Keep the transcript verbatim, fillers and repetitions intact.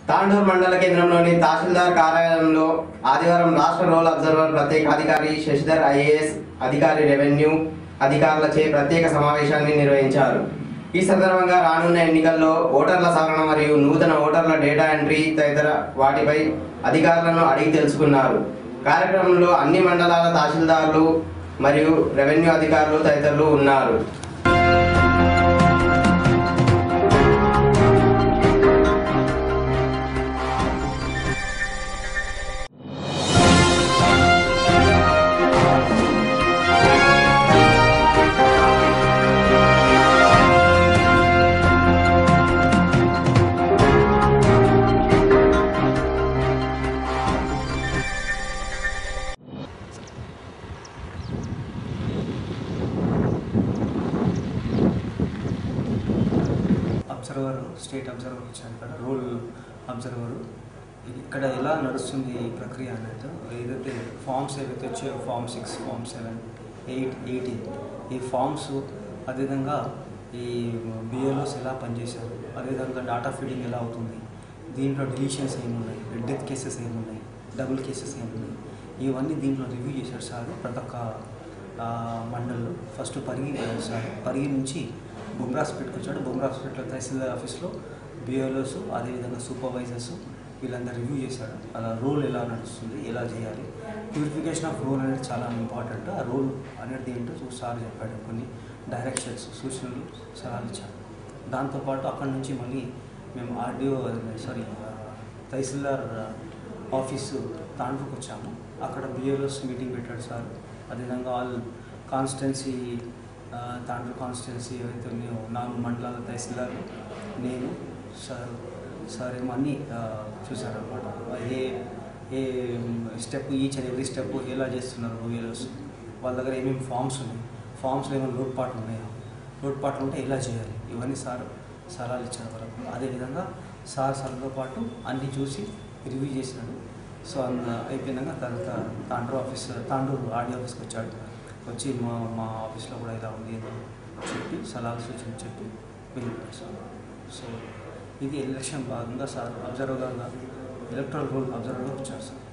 తాండూరు మండల కేంద్రంలోని తహసీల్దార్ కార్యాలయంలో ఆదివారం రాష్ట్ర రోల్ అబ్జర్వర్ ప్రత్యేకాధికారి శశిధర్ ఐఏఎస్ అధికారి రెవెన్యూ అధికారులచే ప్రత్యేక సమావేశాన్ని నిర్వహించారు. ఈ సందర్భంగా రానున్న ఎన్నికల్లో ఓటర్ల సవరణ మరియు నూతన ఓటర్ల డేటా ఎంట్రీ తదితర వాటిపై అధికారులను అడిగి తెలుసుకున్నారు. కార్యక్రమంలో అన్ని మండలాల తహసీల్దార్లు మరియు రెవెన్యూ అధికారులు తదితరులు ఉన్నారు. అబ్జర్వర్ స్టేట్ అబ్జర్వర్ వచ్చాను ఇక్కడ రూల్ అబ్జర్వరు ఇక్కడ ఎలా నడుస్తుంది ఈ ప్రక్రియ అనేది ఏదైతే ఫామ్స్ ఏవైతే వచ్చాయో form six form seven eight eighteen ఈ ఫామ్స్ అదేవిధంగా ఈ బిఎల్ఓస్ ఎలా పనిచేశారు, అదేవిధంగా డాటా ఫీడింగ్ ఎలా అవుతుంది, దీంట్లో డిలీషన్స్ ఏమున్నాయి, డెత్ కేసెస్ ఏమున్నాయి, డబుల్ కేసెస్ ఏమున్నాయి, ఇవన్నీ దీంట్లో రివ్యూ చేశారు సార్. ప్రతి ఒక్క మండల్లో ఫస్ట్ పరిగి సార్ పరిగి నుంచి బుమ్రాస్పేట్కి వచ్చాడు. బుమ్రాస్పేట్లో తహసీల్దార్ ఆఫీస్లో బిఎల్ఓస్ అదేవిధంగా సూపర్వైజర్స్ వీళ్ళందరూ రివ్యూ చేశాడు. అలా రోల్ ఎలా నడుస్తుంది, ఎలా చేయాలి, ప్యూరిఫికేషన్ ఆఫ్ రోల్ అనేది చాలా ఇంపార్టెంట్. ఆ రోల్ అనేది ఏంటో సార్ చెప్పాడు, కొన్ని డైరెక్షన్స్ సూచనలు సలహాలు ఇచ్చాడు. దాంతోపాటు అక్కడి నుంచి మళ్ళీ మేము ఆర్డీఓ సారీ తహసీల్దార్ ఆఫీసు తాండ్రుకు వచ్చాము. అక్కడ బిఎల్ఓస్ మీటింగ్ పెట్టాడు సార్. అదేవిధంగా ఆల్ కాన్స్టిట్యున్సీ తాండ్రు కాన్స్టిట్యున్సీ ఏవైతే ఉన్నాయో నాలుగు మండలాల తహసీల్దార్లు నేను సార్ సార్ ఏమో అన్నీ చూశారనమాట. ఏ ఏ step each and every step ఎలా చేస్తున్నారు బిఎల్ఓస్, వాళ్ళ దగ్గర ఏమేమి ఫామ్స్ ఉన్నాయి, ఫామ్స్లో ఏమైనా లోటుపాట్లు ఉన్నాయా, లోటుపాట్లు ఉంటే ఎలా చేయాలి, ఇవన్నీ సార్ సలహాలు ఇచ్చారు వాళ్ళకు. అదేవిధంగా సార్ సార్తో పాటు అన్నీ చూసి రివ్యూ చేసినాడు. సో అందు అయిపోయినాక తర్వాత తాండూరు ఆఫీస్ తాండూరు ఆర్డీ ఆఫీస్కి వచ్చాడు. వచ్చి మా మా ఆఫీస్లో కూడా ఇలా ఉంది అని చెప్పి సలహాలు సూచన చెప్పి వెళ్ళిపోయారు సార్. సో ఇది ఎలక్షన్ భాగంగా సార్ అబ్జర్వర్గా ఎలక్ట్రల్ రోల్ అబ్జర్వర్గా వచ్చారు సార్.